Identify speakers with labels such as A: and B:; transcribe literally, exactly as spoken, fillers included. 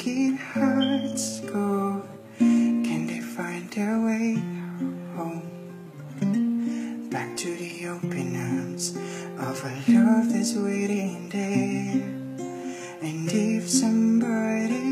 A: breaking hearts go? Can they find their way home? Back to the open arms of a love that's waiting there. And if somebody